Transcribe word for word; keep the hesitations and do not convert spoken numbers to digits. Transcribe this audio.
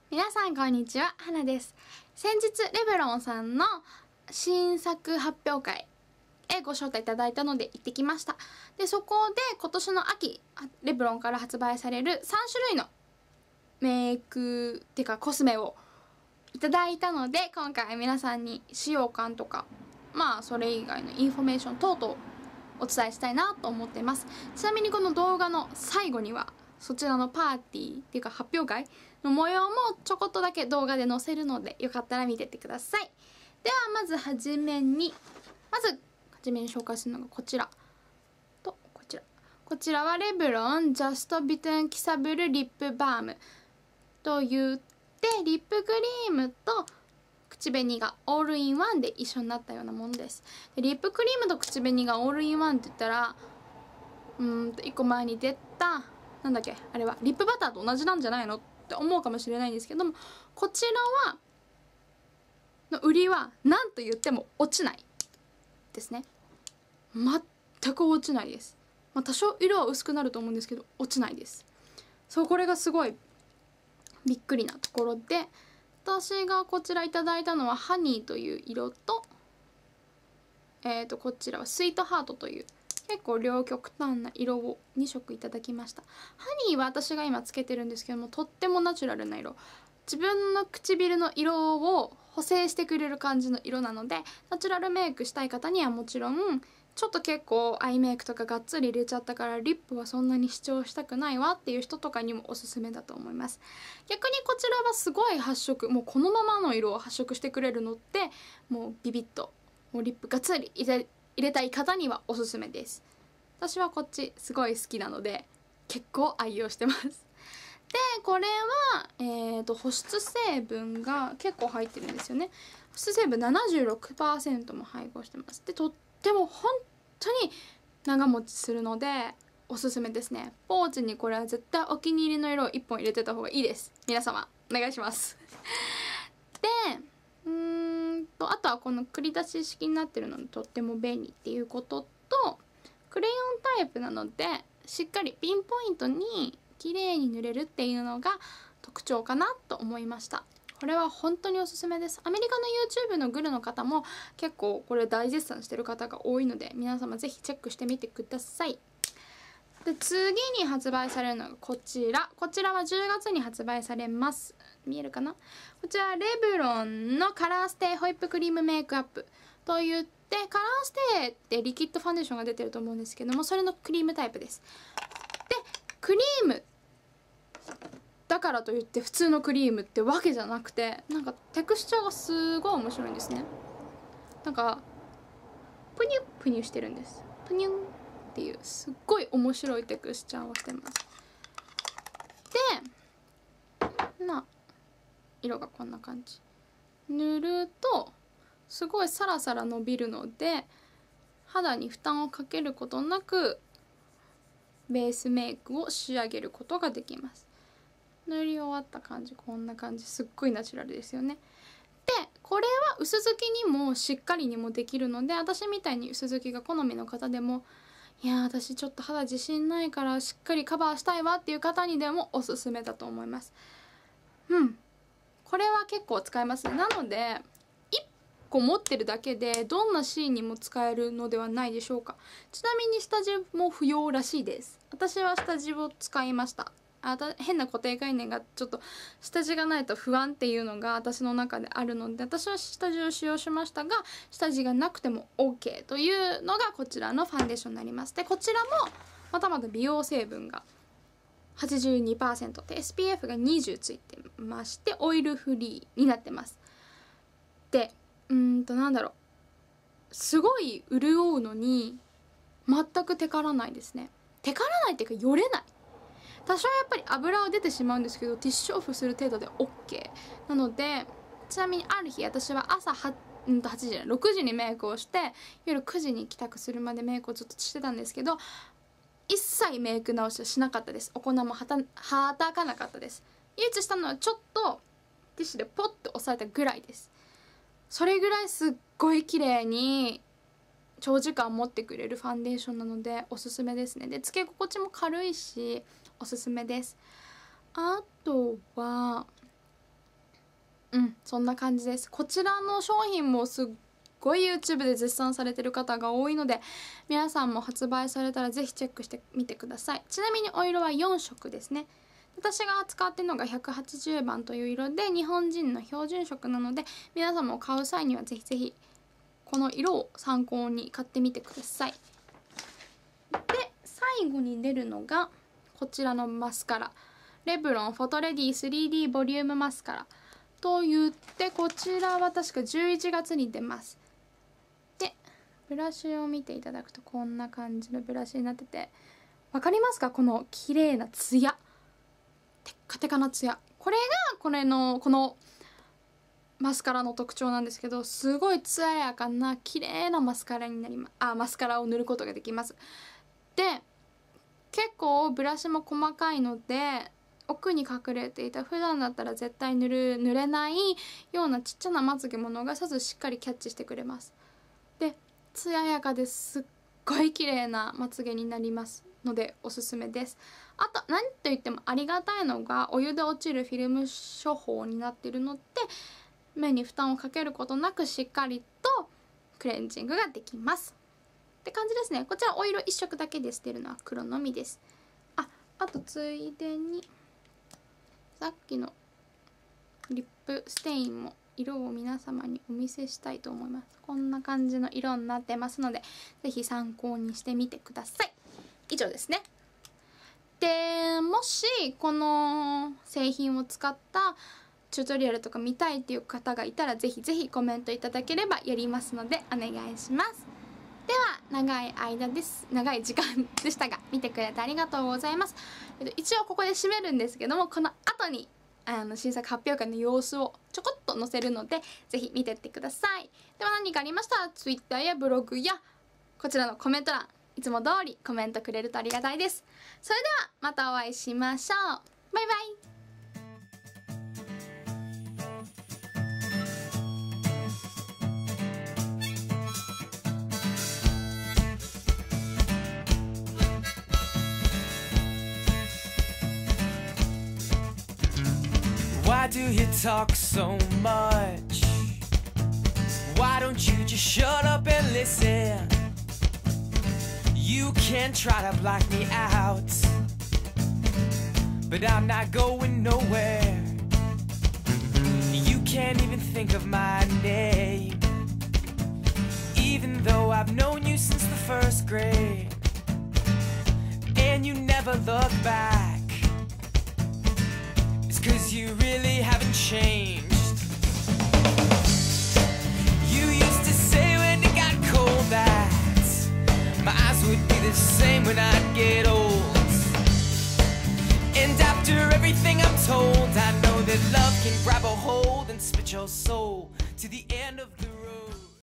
皆さんこんにちは、花です。先日レブロンさんの新作発表会へご招待いただいたので行ってきました。でそこで今年の秋レブロンから発売されるさん種類のメイクっていうかコスメをいただいたので、今回皆さんに使用感とかまあそれ以外のインフォメーション等々お伝えしたいなと思っています。ちなみにこの動画の最後にはそちらのパーティーっていうか発表会の模様もちょこっとだけ動画で載せるので、よかったら見てってください。ではまずはじめにまずはじめに紹介するのがこちらとこちらこちらはレブロンジャストビトンキサブルリップバームと言ってリップクリームと口紅がオールインワンで一緒になったようなものです。でリップクリームと口紅がオールインワンって言ったらうーんといっこまえに出たなんだっけあれはリップバターと同じなんじゃないのって思うかもしれないんですけども、こちらはの売りは何と言っても落ちないですね。全く落ちないです。まあ、多少色は薄くなると思うんですけど落ちないです。そうこれがすごいびっくりなところで、私がこちらいただいたのはハニーという色とえーとこちらはスイートハートという結構両極端な色をに色いただきました。ハニーは私が今つけてるんですけども、とってもナチュラルな色、自分の唇の色を補正してくれる感じの色なので、ナチュラルメイクしたい方にはもちろん、ちょっと結構アイメイクとかがっつり入れちゃったからリップはそんなに主張したくないわっていう人とかにもおすすめだと思います。逆にこちらはすごい発色、もうこのままの色を発色してくれるのってもうビビッともうリップがっつり入れ入れたい方にはおすすめです。私はこっちすごい好きなので結構愛用してます。でこれは、えー、と保湿成分が結構入ってるんですよね。保湿成分 ななじゅうろくパーセント も配合してます。でとっても本当に長持ちするのでおすすめですね。ポーチにこれは絶対お気に入りの色をいっぽん入れてた方がいいです。皆様お願いします。でうーんとあとはこの繰り出し式になってるのでとっても便利っていうことと、クレヨンタイプなのでしっかりピンポイントに綺麗に塗れるっていうのが特徴かなと思いました。これは本当におすすめです。アメリカの YouTube のグルの方も結構これ大絶賛してる方が多いので、皆様ぜひチェックしてみてください。で次に発売されるのがこちらこちらはじゅうがつに発売されます。見えるかな。こちらはレブロンのカラーステイホイップクリームメイクアップといってカラーステイってリキッドファンデーションが出てると思うんですけども、それのクリームタイプです。でクリームだからといって普通のクリームってわけじゃなくて、なんかテクスチャーがすごい面白いんですね。なんかプニュプニュしてるんです。プニュンっていうすっごい面白いテクスチャーをしてます。でな色がこんな感じ。塗るとすごいサラサラ伸びるので肌に負担をかけることなくベースメイクを仕上げることができます。塗り終わった感じこんな感じ、すっごいナチュラルですよね。でこれは薄付きにもしっかりにもできるので、私みたいに薄付きが好みの方でも、いや私ちょっと肌自信ないからしっかりカバーしたいわっていう方にでもおすすめだと思います。うんこれは結構使えますね。なのでいっこ持ってるだけでどんなシーンにも使えるのではないでしょうか。ちなみに下地も不要らしいです。私は下地を使いました。あた変な固定概念がちょっと下地がないと不安っていうのが私の中であるので、私は下地を使用しましたが下地がなくても OK というのがこちらのファンデーションになります。でこちらもまたまた美容成分が はちじゅうにパーセント で エスピーエフ がにじゅうついてましてオイルフリーになってます。でうーんとなんだろうすごい潤うのに全くテカらないですね。テカらないっていうかよれない。多少やっぱり油は出てしまうんですけどティッシュオフする程度で OK なので、ちなみにある日私は朝はうんとはちじじゃないろくじにメイクをして夜くじに帰宅するまでメイクをずっとしてたんですけど、一切メイク直しはしなかったです。お粉もはたはたかなかったです。唯一したのはちょっとティッシュでポッと押さえたぐらいです。それぐらいすっごい綺麗に長時間持ってくれるファンデーションなのでおすすめですね。でつけ心地も軽いしおすすめです。あとはそんな感じです。こちらの商品もすっごい YouTube で絶賛されてる方が多いので、皆さんも発売されたらぜひチェックしてみてください。ちなみにお色はよん色ですね。私が使ってるのがひゃくはちじゅうばんという色で、日本人の標準色なので、皆さんも買う際にはぜひぜひこの色を参考に買ってみてください。で最後に出るのがこちらのマスカラ、レブロンフォトレディ スリーディー ボリュームマスカラと言って、こちらは確かじゅういちがつに出ます。でブラシを見ていただくとこんな感じのブラシになってて、わかりますか？この綺麗なツヤ、テッカテカなツヤ、これがこれのこのマスカラの特徴なんですけど、すごい艶やかな綺麗なマスカラになります。あマスカラを塗ることができます。で結構ブラシも細かいので、奥に隠れていた普段だったら絶対塗る塗れないようなちっちゃなまつげも逃さずしっかりキャッチしてくれます。で艶やかですっごい綺麗なまつげになりますのでおすすめです。あと何と言ってもありがたいのが、お湯で落ちるフィルム処方になっているので、目に負担をかけることなくしっかりとクレンジングができますって感じですね。こちらお色いっ色だけで捨てるのは黒のみです。ああとついでにさっきのリップステインも色を皆様にお見せしたいと思います。こんな感じの色になってますので、ぜひ参考にしてみてください。以上ですね。でもしこの製品を使ったチュートリアルとか見たいっていう方がいたら、ぜひぜひコメントいただければやりますのでお願いします。では長い間です長い時間でしたが見てくれてありがとうございます。えっと、一応ここで締めるんですけども、この後にあの新作発表会の様子をちょこっと載せるので、ぜひ見てってください。では何かありましたら Twitter やブログやこちらのコメント欄、いつも通りコメントくれるとありがたいです。それではまたお会いしましょう。バイバイ。 Why do you talk so much? Why don't you just shut up and listen? You can try to block me out, but I'm not going nowhere. You can't even think of my name, even though I've known you since the first grade. And you never look back, cause you really haven't changed. You used to say when it got cold that my eyes would be the same when I'd get old. And after everything I'm told, I know that love can grab a hold and split your soul to the end of the